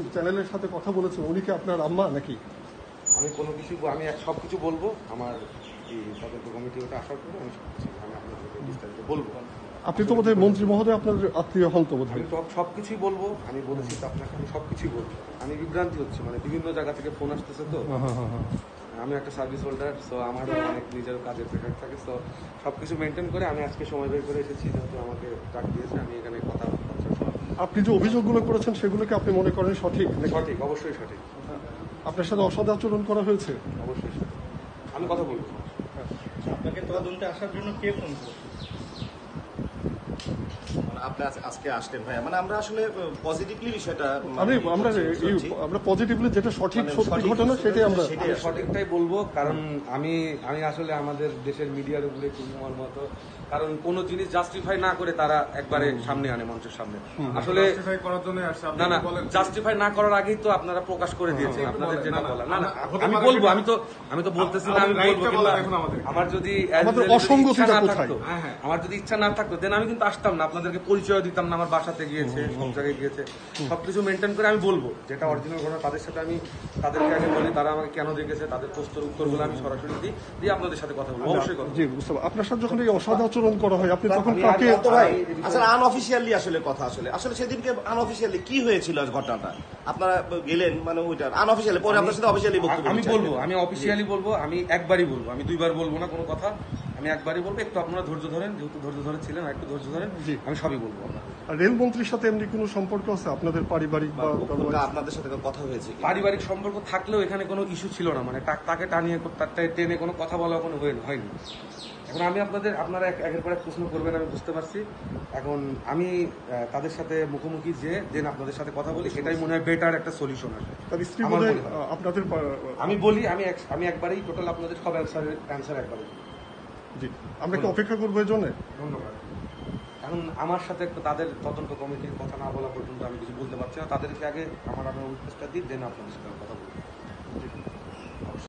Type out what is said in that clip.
চ্যানেলের সাথে কথা বলেছেন, উনি কি আপনার আম্মা নাকি? আমি কোনো কিছু আমি সব কিছু বলবো আমার এই তদন্ত কমিটি ওটা আসার পরে আমি আপনাদের বিস্তারিত বলবো। আপনি তো বোধহয় মন্ত্রী মহোদয় আপনার আত্মীয় হন তো বোধহয়? আমি সব কিছুই বলবো, আমি বলেছি তো আপনাকে, আমি সব কিছুই বলবো। আমি বিভ্রান্তি হচ্ছে, মানে বিভিন্ন জায়গা থেকে ফোন আসতেছে তো। আমি একটা সার্ভিস হোল্ডার, সো আমারও অনেক নিজের কাজের প্রেশার থাকে, সো সব কিছু মেনটেন করে আমি আজকে সময় বের করে এসেছি, যেহেতু আমাকে ডাক দিয়েছে আমি এখানে কথা বলছি। আপনি যে অভিযোগগুলো করেছেন সেগুলোকে আপনি মনে করেন সঠিক? সঠিক, অবশ্যই সঠিক। আপনার সাথে অসদাচরণ করা হয়েছে? অবশ্যই সঠিক, আমি কথা বলবো। আপনাকে তদন্তে আসার জন্য কে ফোন করছে? আপনি আজকে আসলেন ভাইয়া, মানে আমরা আসলে পজিটিভলি বিষয়টা আমরা পজিটিভলি যেটা সঠিক সত্যি ঘটনা সেটাই আমরা সঠিকটাই বলবো, কারণ আমি আসলে আমাদের দেশের মিডিয়ার উপরে আমার মতো, কারণ কোনো জিনিস জাস্টিফাই না করে তারা একবারে সামনে আনে মানুষের সামনে। আসলে না না, জাস্টিফাই না করার আগেই তো আপনারা প্রকাশ করে দিয়েছেন আপনাদের যেটা বলা। না না, আমি বলবো, আমি তো বলতেছি না, আমি বলবো, কিংবা আমার যদি ইচ্ছা না থাকতো দেন আমি কিন্তু আসতাম না, আপনাদেরকে পরিচয় দিতাম না, আমার বাসাতে গিয়েছে, সব জায়গায় গিয়েছে, সবকিছু মেনটেন করে আমি বলবো যেটা অরিজিনাল ঘটনা। তাদের সাথে আমি তাদেরকে আগে বলি তারা আমাকে কেন দেখেছে, তাদের প্রশ্নের উত্তরগুলো আমি সরাসরি দিই, দিয়ে আপনাদের সাথে কথা বলবো। অবশ্যই কথা। জি, বুঝতে পারছি। আপনার সাথে যখন এই অসদাচরণ করা হয় আপনি তখন কাকে? আসলে আনঅফিশিয়ালি আসলে কথা, আসলে সেদিনকে আনঅফিশিয়ালি কি হয়েছিল ঘটনাটা আপনারা গেলেন, মানে ওইটা আনঅফিশিয়ালি, পরে আপনার সাথে অফিশিয়ালি বক্তব্য আমি বলবো, আমি অফিশিয়ালি বলবো, আমি একবারই বলবো, আমি দুইবার বলবো না কোনো কথা, আমি একবারই বলবো। একটু আপনারা ধৈর্য ধরেন, যেহেতু ধৈর্য ধরেছিলেন একটু ধৈর্য ধরেন, আমি সবই বলবো। আর রেলমন্ত্রীর সাথে এমনি কোনো সম্পর্ক আছে আপনাদের পারিবারিক বা আপনাদের সাথে কথা হয়েছে? পারিবারিক সম্পর্ক থাকলেও এখানে কোনো ইস্যু ছিল না, মানে তাকে টেনে কোনো কথা বলা কোনো হয়নি। এখন আমি আপনারা একের পর এক প্রশ্ন করবেন, আমি বুঝতে পারছি। এখন আমি তাদের সাথে মুখোমুখি যে দেন আপনাদের সাথে কথা বলি, এটাই মনে হয় বেটার একটা সলিউশন আসবে। আপনাদের আমি বলি, আমি একবারেই টোটাল আপনাদের সব অ্যান্সার একবারে। জি, আমরা কি অপেক্ষা করবো এই জন্য? ধন্যবাদ। এখন আমার সাথে তাদের তদন্ত কমিটির কথা না বলা পর্যন্ত আমি কিছু বলতে পারছি না। তাদেরকে আগে আমার রিকোয়েস্টটা দিই, দেন আপনাদের সাথে কথা বলবো।